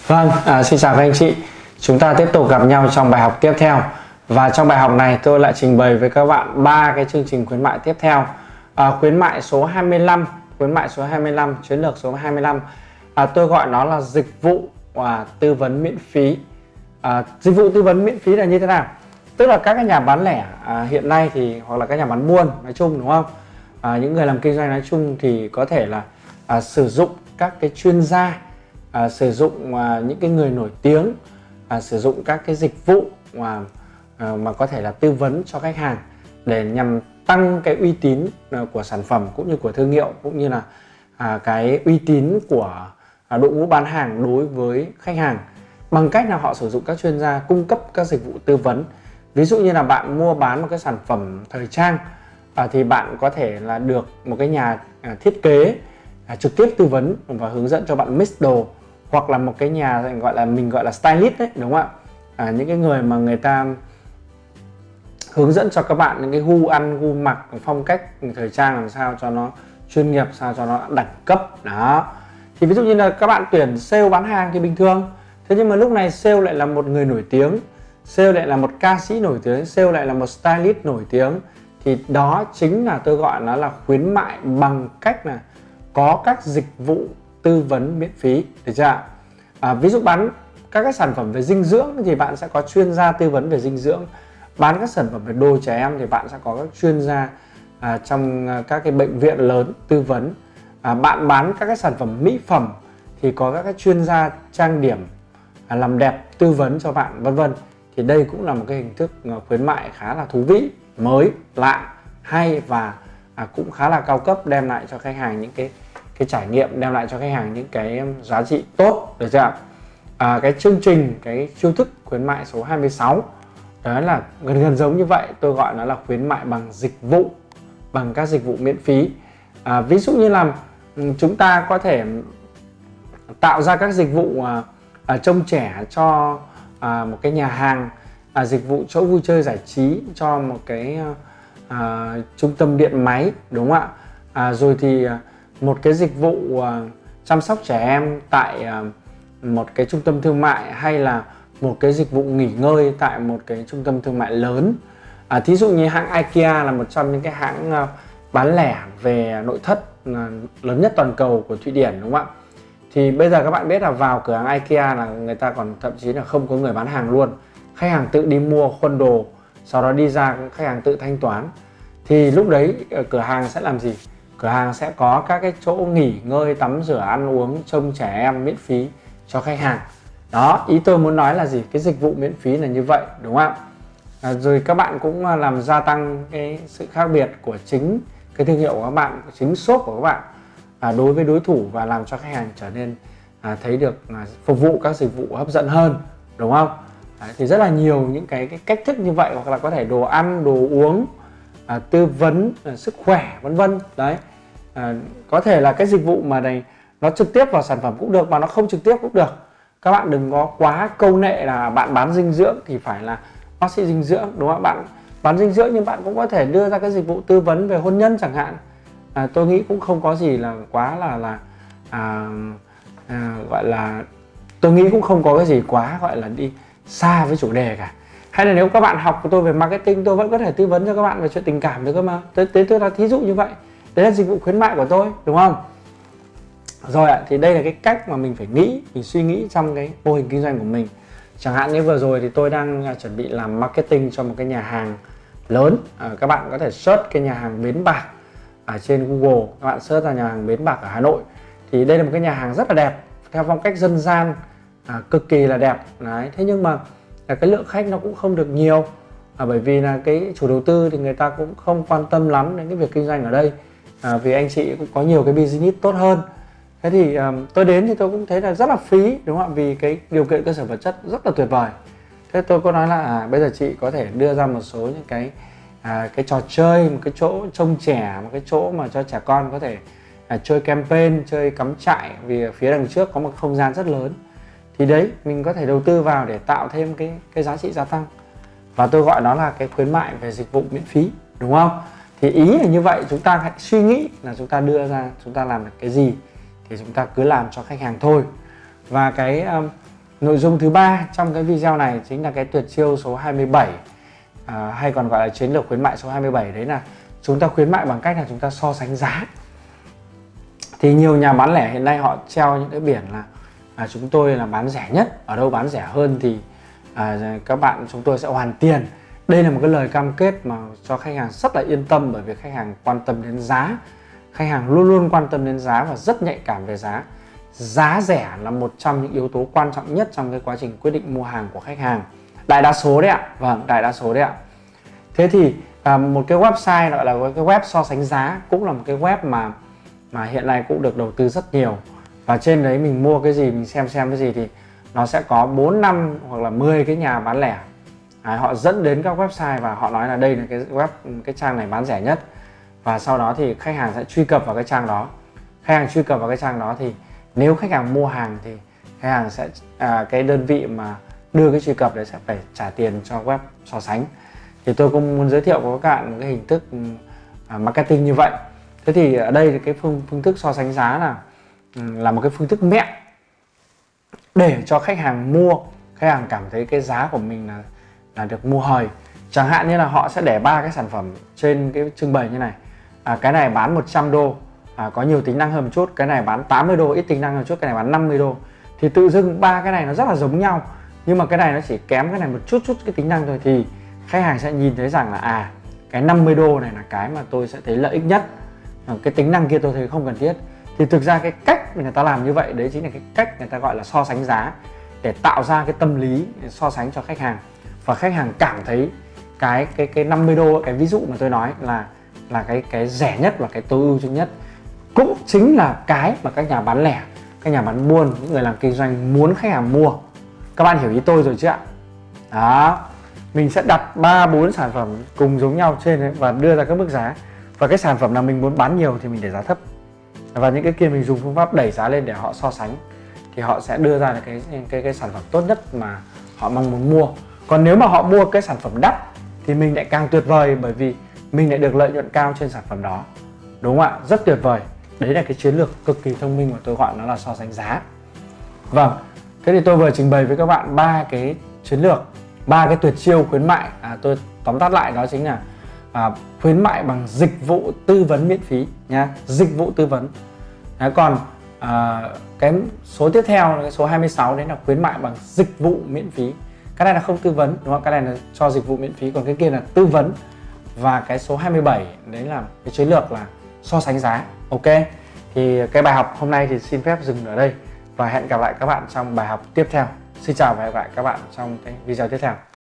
Vâng, xin chào các anh chị. Chúng ta tiếp tục gặp nhau trong bài học tiếp theo. Và trong bài học này tôi lại trình bày với các bạn 3 cái chương trình khuyến mại tiếp theo. Khuyến mại số 25, chiến lược số 25. Tôi gọi nó là dịch vụ tư vấn miễn phí. Dịch vụ tư vấn miễn phí là như thế nào? Tức là các cái nhà bán lẻ hiện nay thì hoặc là các nhà bán buôn nói chung, đúng không? Những người làm kinh doanh nói chung thì có thể là sử dụng các cái chuyên gia, sử dụng những cái người nổi tiếng, sử dụng các cái dịch vụ mà có thể là tư vấn cho khách hàng để nhằm tăng cái uy tín của sản phẩm cũng như của thương hiệu, cũng như là cái uy tín của đội ngũ bán hàng đối với khách hàng, bằng cách là họ sử dụng các chuyên gia cung cấp các dịch vụ tư vấn. Ví dụ như là bạn mua bán một cái sản phẩm thời trang thì bạn có thể là được một cái nhà thiết kế trực tiếp tư vấn và hướng dẫn cho bạn mix đồ, hoặc là một cái nhà mình gọi là stylist đấy, đúng không ạ? Những cái người mà người ta hướng dẫn cho các bạn những cái gu ăn, gu mặc, phong cách thời trang làm sao cho nó chuyên nghiệp, sao cho nó đẳng cấp đó. Thì ví dụ như là các bạn tuyển sale bán hàng thì bình thường, thế nhưng mà lúc này sale lại là một người nổi tiếng, sale lại là một ca sĩ nổi tiếng, sale lại là một stylist nổi tiếng, thì đó chính là tôi gọi nó là khuyến mại bằng cách là có các dịch vụ tư vấn miễn phí, được chưa? Ví dụ bán các cái sản phẩm về dinh dưỡng thì bạn sẽ có chuyên gia tư vấn về dinh dưỡng. Bán các sản phẩm về đồ trẻ em thì bạn sẽ có các chuyên gia trong các cái bệnh viện lớn tư vấn. Bạn bán các cái sản phẩm mỹ phẩm thì có các cái chuyên gia trang điểm, làm đẹp tư vấn cho bạn, vân vân. Thì đây cũng là một cái hình thức khuyến mại khá là thú vị, mới, lạ, hay và cũng khá là cao cấp, đem lại cho khách hàng những cái trải nghiệm, đem lại cho khách hàng những cái giá trị tốt, được chưa? Cái chương trình, cái chiêu thức khuyến mại số 26 đó là gần giống như vậy, tôi gọi nó là khuyến mại bằng dịch vụ, bằng các dịch vụ miễn phí. Ví dụ như là chúng ta có thể tạo ra các dịch vụ trông trẻ cho một cái nhà hàng, dịch vụ chỗ vui chơi giải trí cho một cái trung tâm điện máy, đúng không ạ? Rồi thì một cái dịch vụ chăm sóc trẻ em tại một cái trung tâm thương mại, hay là một cái dịch vụ nghỉ ngơi tại một cái trung tâm thương mại lớn. Thí dụ như hãng IKEA là một trong những cái hãng bán lẻ về nội thất lớn nhất toàn cầu của Thụy Điển, đúng không ạ? Thì bây giờ các bạn biết là vào cửa hàng IKEA là người ta còn thậm chí là không có người bán hàng luôn. Khách hàng tự đi mua khuôn đồ, sau đó đi ra khách hàng tự thanh toán. Thì lúc đấy cửa hàng sẽ làm gì? Cửa hàng sẽ có các cái chỗ nghỉ ngơi, tắm rửa, ăn uống, trông trẻ em miễn phí cho khách hàng. Đó, ý tôi muốn nói là gì? Cái dịch vụ miễn phí là như vậy, đúng không ạ? Rồi các bạn cũng làm gia tăng cái sự khác biệt của chính cái thương hiệu của các bạn, chính shop của các bạn đối với đối thủ, và làm cho khách hàng trở nên thấy được phục vụ các dịch vụ hấp dẫn hơn, đúng không? Đấy, thì rất là nhiều những cái cách thức như vậy, hoặc là có thể đồ ăn, đồ uống, tư vấn sức khỏe, vân vân. Đấy, có thể là cái dịch vụ mà này nó trực tiếp vào sản phẩm cũng được, mà nó không trực tiếp cũng được. Các bạn đừng có quá câu nệ là bạn bán dinh dưỡng thì phải là bác sĩ dinh dưỡng, đúng không? Bạn bán dinh dưỡng nhưng bạn cũng có thể đưa ra cái dịch vụ tư vấn về hôn nhân chẳng hạn. Tôi nghĩ cũng không có gì là quá gọi là tôi nghĩ cũng không có cái gì quá gọi là đi xa với chủ đề cả. Hay là nếu các bạn học của tôi về marketing, tôi vẫn có thể tư vấn cho các bạn về chuyện tình cảm được cơ mà. Tôi là thí dụ như vậy. Đấy là dịch vụ khuyến mại của tôi, đúng không? Rồi ạ, thì đây là cái cách mà mình phải nghĩ, mình suy nghĩ trong cái mô hình kinh doanh của mình. Chẳng hạn như vừa rồi thì tôi đang chuẩn bị làm marketing cho một cái nhà hàng lớn. Các bạn có thể search cái nhà hàng Bến Bạc ở trên Google, các bạn search ra nhà hàng Bến Bạc ở Hà Nội. Thì đây là một cái nhà hàng rất là đẹp, theo phong cách dân gian, cực kỳ là đẹp. Đấy, thế nhưng mà cái lượng khách nó cũng không được nhiều, bởi vì là cái chủ đầu tư thì người ta cũng không quan tâm lắm đến cái việc kinh doanh ở đây, vì anh chị cũng có nhiều cái business tốt hơn. Thế thì tôi đến thì tôi cũng thấy là rất là phí, đúng không ạ? Vì cái điều kiện cơ sở vật chất rất là tuyệt vời. Thế tôi có nói là bây giờ chị có thể đưa ra một số những cái trò chơi, một cái chỗ trông trẻ, một cái chỗ mà cho trẻ con có thể chơi campaign, chơi cắm trại, vì phía đằng trước có một không gian rất lớn. Thì đấy, mình có thể đầu tư vào để tạo thêm cái giá trị gia tăng. Và tôi gọi nó là cái khuyến mại về dịch vụ miễn phí, đúng không? Thì ý là như vậy, chúng ta hãy suy nghĩ là chúng ta đưa ra, chúng ta làm được cái gì thì chúng ta cứ làm cho khách hàng thôi. Và Nội dung thứ ba trong cái video này chính là cái tuyệt chiêu số 27, hay còn gọi là chiến lược khuyến mại số 27. Đấy là chúng ta khuyến mại bằng cách là chúng ta so sánh giá. Thì nhiều nhà bán lẻ hiện nay họ treo những cái biển là chúng tôi là bán rẻ nhất, ở đâu bán rẻ hơn thì các bạn chúng tôi sẽ hoàn tiền. Đây là một cái lời cam kết mà cho khách hàng rất là yên tâm, bởi vì khách hàng quan tâm đến giá. Khách hàng luôn luôn quan tâm đến giá và rất nhạy cảm về giá. Giá rẻ là một trong những yếu tố quan trọng nhất trong cái quá trình quyết định mua hàng của khách hàng. Đại đa số đấy ạ. Vâng, đại đa số đấy ạ. Thế thì một cái website gọi là cái web so sánh giá cũng là một cái web mà hiện nay cũng được đầu tư rất nhiều. Và trên đấy mình mua cái gì, mình xem cái gì thì nó sẽ có 4, 5 hoặc là 10 cái nhà bán lẻ. Họ dẫn đến các website và họ nói là đây là cái trang này bán rẻ nhất. Và sau đó thì khách hàng sẽ truy cập vào cái trang đó. Khách hàng truy cập vào cái trang đó thì nếu khách hàng mua hàng thì khách hàng sẽ cái đơn vị mà đưa cái truy cập đấy sẽ phải trả tiền cho web so sánh. Thì tôi cũng muốn giới thiệu với các bạn một cái hình thức marketing như vậy. Thế thì ở đây cái phương thức so sánh giá là một cái phương thức mẹo để cho khách hàng mua, khách hàng cảm thấy cái giá của mình là được mua hời. Chẳng hạn như là họ sẽ để 3 cái sản phẩm trên cái trưng bày như này. Cái này bán 100 đô, có nhiều tính năng hơn một chút. Cái này bán 80 đô, ít tính năng hơn một chút. Cái này bán 50 đô. Thì tự dưng 3 cái này nó rất là giống nhau, nhưng mà cái này nó chỉ kém cái này một chút cái tính năng thôi. Thì khách hàng sẽ nhìn thấy rằng là cái 50 đô này là cái mà tôi sẽ thấy lợi ích nhất, cái tính năng kia tôi thấy không cần thiết. Thì thực ra cái cách người ta làm như vậy đấy chính là cái cách người ta gọi là so sánh giá, để tạo ra cái tâm lý so sánh cho khách hàng. Và khách hàng cảm thấy cái 50 đô, cái ví dụ mà tôi nói là cái rẻ nhất và cái tối ưu nhất, cũng chính là cái mà các nhà bán lẻ, các nhà bán buôn, những người làm kinh doanh muốn khách hàng mua. Các bạn hiểu ý tôi rồi chứ ạ? Đó, mình sẽ đặt 3-4 sản phẩm cùng giống nhau trên đấy và đưa ra các mức giá. Và cái sản phẩm nào mình muốn bán nhiều thì mình để giá thấp, và những cái kia mình dùng phương pháp đẩy giá lên để họ so sánh. Thì họ sẽ đưa ra cái sản phẩm tốt nhất mà họ mong muốn mua. Còn nếu mà họ mua cái sản phẩm đắt thì mình lại càng tuyệt vời, bởi vì mình lại được lợi nhuận cao trên sản phẩm đó. Đúng không ạ? Rất tuyệt vời. Đấy là cái chiến lược cực kỳ thông minh mà tôi gọi nó là so sánh giá. Vâng, thế thì tôi vừa trình bày với các bạn 3 cái chiến lược, 3 cái tuyệt chiêu khuyến mại. Tôi tóm tắt lại đó chính là khuyến mại bằng dịch vụ tư vấn miễn phí nha, dịch vụ tư vấn. Còn cái số tiếp theo là cái số 26, đấy là khuyến mại bằng dịch vụ miễn phí. Cái này là không tư vấn, đúng không? Cái này là cho dịch vụ miễn phí, còn cái kia là tư vấn. Và cái số 27 đấy là cái chiến lược là so sánh giá. Ok, thì cái bài học hôm nay thì xin phép dừng ở đây và hẹn gặp lại các bạn trong bài học tiếp theo. Xin chào và hẹn gặp lại các bạn trong cái video tiếp theo.